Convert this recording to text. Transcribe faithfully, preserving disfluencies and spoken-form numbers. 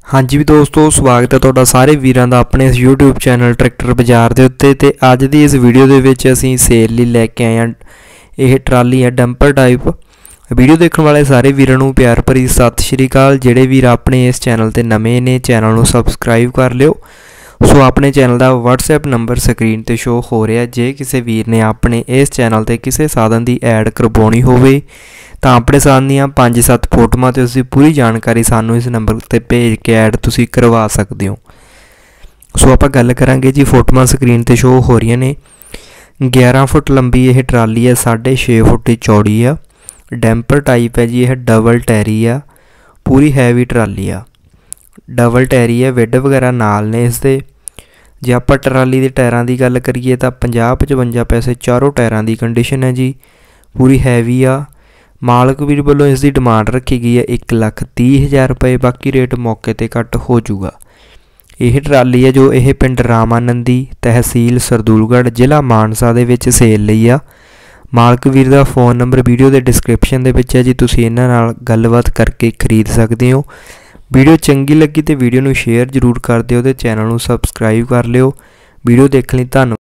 हाँ जी भी दोस्तों, स्वागत है तुहाडा सारे वीरां दा अपने इस यूट्यूब चैनल ट्रैक्टर बाजार के उत्ते। ते अज दी इस वीडियो दे विच असीं सेल लई लैके आए हां यह ट्राली है डंपर टाइप। वीडियो देखने वाले सारे वीरां नूं प्यार भरी सत श्री अकाल। जिहड़े वीर अपने इस चैनल ते नवें ने चैनल नूं सबसक्राइब कर लिओ। सो अपने चैनल का वट्सएप नंबर स्क्रीन ते शो हो रहा है। जे किसी वीर ने अपने इस चैनल ते किसी साधन की ऐड करवानी होवे तो अपने साधन दियाँ पाँच सत्त फोटोआं ते उसकी पूरी जानकारी सानू इस नंबर ते भेज के ऐड तुसी करवा सकते हो। सो आप गल करांगे जी, फोटोआं स्क्रीन ते शो हो रही ने। ग्यारह फुट लंबी यह ट्राली है, साढ़े छे फुट चौड़ी आ। डैंपर टाइप है जी, यह डबल टैरी आ, पूरी हैवी ट्राली आ। डबल टैरी है, विड वगैरह नाल ने इसदे। जे आप ट्राली के टायरां की गल करिए तो पचास पचवंजा पैसे चारों टायरां की कंडीशन है जी, पूरी हैवी आ। मालक वीर वालों इसकी डिमांड रखी गई है एक लख तीह हज़ार रुपये, बाकी रेट मौके पर घट हो जूगा। यह ट्राली है जो यह पिंड रामानंदी, तहसील सरदूलगढ़, जिला मानसा दे विच सेल लई आ। मालक वीर का फोन नंबर वीडियो के डिस्क्रिप्शन दे विच है जी, तुसीं इन्हां नाल गलबात करके खरीद सकते हो। वीडियो चंगी लगी तो वीडियो नूं शेयर जरूर कर दिओ ते चैनल नूं सबसक्राइब कर लिओ। वीडियो देखने धन्नवाद।